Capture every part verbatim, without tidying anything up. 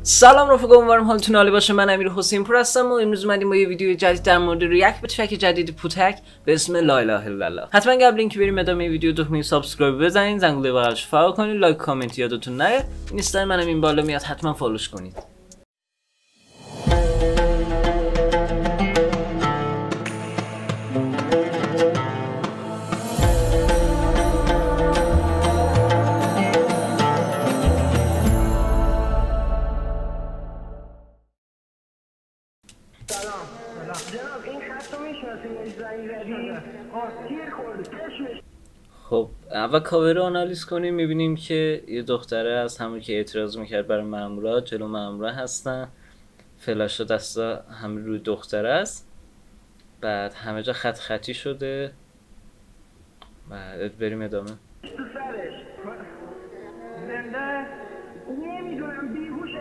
سلام رفقا، امیدوارم حالتون عالی باشه. من امیر حسین پور هستم و امروز اومدیم با یه ویدیو جدید در مورد ریاکت به ترک جدید پوتک به اسم لا اله الا الله. حتما قبل اینکه بریم ادامه ویدیو دکمه سابسکرایب بزنید، زنگوله بغلش فعال کنید، لایک کامنت یادتون نره. اینستا منم این بالا میاد، حتما فالوش کنید. جناب این خط رو میشناسیم زنگ زدیم تیر خورده چشمش. خب اول کاور رو آنالیز کنیم، میبینیم که یه دختره از همون که اعتراض میکرد برای مامورا جلو مامورا هستن، فلاش دستا همه روی دختره است، بعد همه جا خط خطی شده. بعد بریم ادامه. تو سرش زنده نمیدونم بیهوشه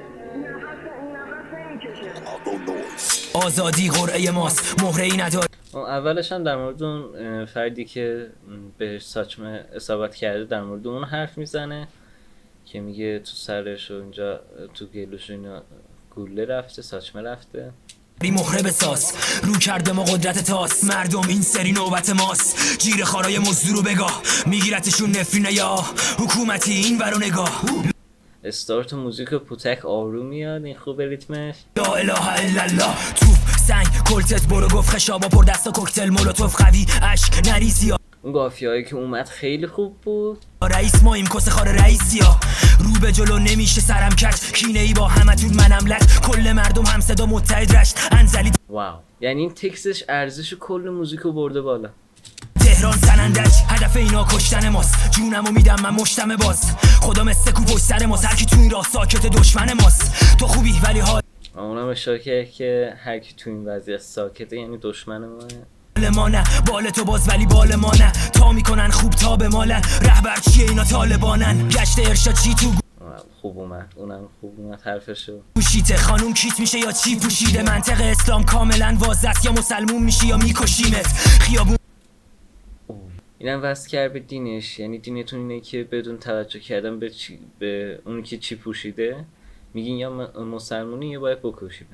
آزادی قرعه ماست، مهره ای نداره. اولش هم در مورد اون فردی که بهش ساچمه اصابت کرده در مورد اون حرف میزنه که میگه تو سرش و اینجا تو گلوش اینا گوله رفته، ساچمه رفته. مهره بساز رو کرده ما قدرت تاس، مردم این سری نوبت ماست، جیر خارای مزدور رو بگاه، میگیرتشون نفرینه یا حکومتی این ورو نگاه. استارت موزیک پوتک آروم میاد، این خوبه ریتمش. لا اله الا الله. توپ سنگ کلتت برو گفت خشابا پر دستا کوکتل مولوتوف قوی اشک نریسی. اون قافیه‌ای که اومد خیلی خوب بود. رئیس ما ایم کس خار رئیسیا، رو به جلو نمیشه سرم کش، کینه ای با همتون منم لط، کل مردم هم صدا متحد رشت انزلی. واو، یعنی این تکستش ارزش کل موزیکو برده بالا. تهران سنندج هدف اینا کشتن ماست، جونمو میدم من مشتم باز، خدا مثل کو پشت سر ماست، هر کی تو این راه ساکت دشمن ماست. تو خوبی ولی حال اونم اشاره کرد که هر کی تو این وضعیت ساکته یعنی دشمن ماه. ما نه بال تو باز ولی بال ما نه، تا میکنن خوب تا به مالن، رهبر چیه اینا طالبانن، گشت ارشاد چی تو خوب اومد، اونم خوب اومد حرفشو. پوشیده خانوم کیت میشه یا چی پوشیده، منطق اسلام کاملا واضحه است، یا مسلمون میشی یا میکشیمت خیابون. اینم واسه کرد به دینش، یعنی دینتون اینه که بدون توجه کردن به چی، به اون که چی پوشیده میگین یا مسلمونی یا باید بکشیمت.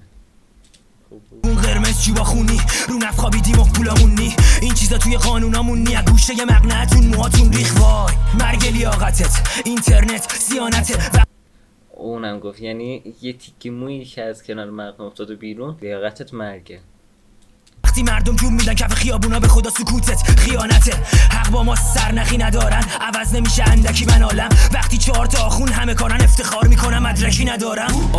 اون قرمز چوبا خونی رو نف خوابیدیم و پولامون نی، این چیزا توی قانونامون نی، گوشه ی مقنعتون موهاتون ریخ. وای مرگ لیاقتت اینترنت سیانته و اونم گفت یعنی یه تیکه مویی که از کنار مقنعه افتاده بیرون لیاقتت مرگه. وقتی مردم جون میدن کف خیابونا به خدا سکوتت خیانته، حق با ما سرنخی ندارن، عوض نمیشه اندکی من عالم، وقتی چهار تا آخون همه کارن افتخار میکنم مدرکی ندارم.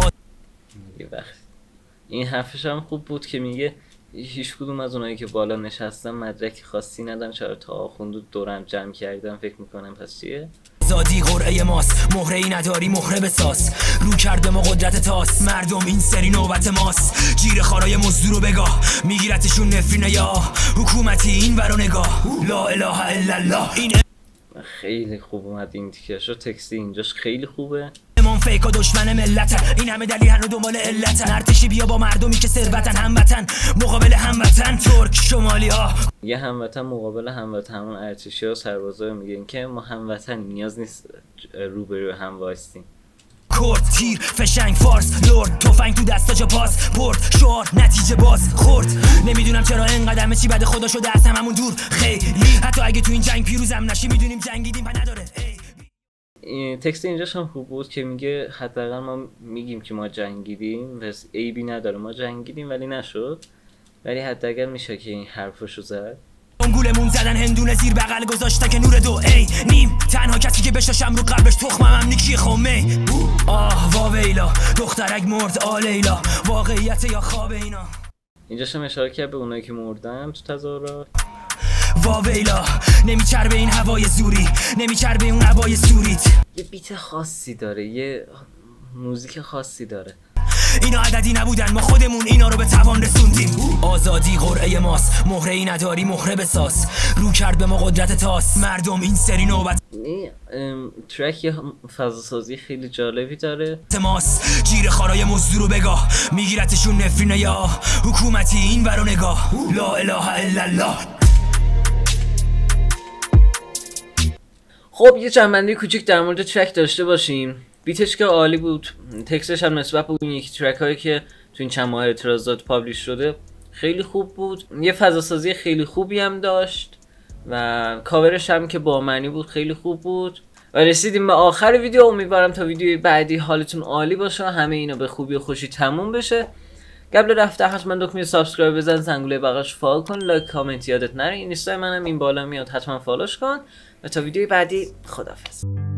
این حرفش هم خوب بود که میگه هیچ کدوم از اونایی که بالا نشستن مدرکی خاصی ندارن، چرا تا آخوند دورم جمع کردن فکر میکنم پس چیه؟ آزادی قرعه ماست، مهره ای نداری مهره بساز، رو کرده ما قدرت تاس، مردم این سری نوبت ماست، جیر خارای مزدور رو بگاه، میگیرتشون نفرینه یا حکومتی این ورو نگاه. لا اله الا الله. این خیلی خوب اومد این تیکش، تکستی اینجاش خیلی خوبه. امام فیک و دشمن ملتن، این همه دلیل هنو دنبال علتن، ارتشی بیا با مردمی که ثروتن، هموطن مقابل هموطن، ترک شمالی ها. یه هموطن مقابل هموطن، همون ارتشی ها و سربازا میگن که ما هموطن، نیاز نیست روبرو هم وایستیم. کرد تیر فشنگ فارس لرد، تفنگ تو دستا جا پاس پورت شعار نتیجه باز خورد، نمیدونم چرا اینقدر همه چی بعد خدا شده از هممون دور خیلی، حتی اگه تو این جنگ پیروزم نشی میدونیم جنگیدیم و نداره. این تکست اینجاش هم خوب بود که میگه حداقل ما میگیم که ما جنگیدیم، پس عیبی نداره ما جنگیدیم ولی نشد، ولی حداقل میشه که این حرفشو زد. گولمون زدن هندونه زیر بغل گذاشته که نور دو ای نیم، تنها کسی که بشاشم رو قلبش تخمم هم نیکی خمه. آه واویلا دخترک مرد آلیلا، واقعیت یا خواب اینا. اینجاش هم اشاره کرد به اونایی که مردن تو تظاهرات. واویلا نمیچربه این هوای زوری، نمیچربه اون هوای سوریت. یه بیت خاصی داره، یه موزیک خاصی داره. اینا عددی نبودن، ما خودمون اینا رو به توان رسوندیم. آزادی قرعه ماست، مهره ای نداری مهره بساز، رو کرد به ما قدرت تاس، مردم این سری نوبت. این ترک یه فضاسازی خیلی جالبی داره. تماس جیر خارای مزدور رو بگاه، میگیرتشون نفرینه یا حکومتی این ورو نگاه. لا اله الا الله. خب یه جنبندی کوچیک در مورد ترک داشته باشیم. بیتش که عالی بود، تکستش هم نسبت به اون یکی ترک هایی که تو این چند ماه اعتراضات پابلیش شده خیلی خوب بود. یه فضا سازی خیلی خوبی هم داشت و کاورش هم که با معنی بود خیلی خوب بود. و رسیدیم به آخر ویدیو. امیدوارم تا ویدیوی بعدی حالتون عالی باشه و همه اینا به خوبی و خوشی تموم بشه. قبل رفتن حتما دکمه سابسکرایب بزن، زنگوله بغلش فالو کن، لایک کامنت یادت نره. اینستا منم این بالا میاد، حتما فالوش کن و تا ویدیوی بعدی خداحافظ.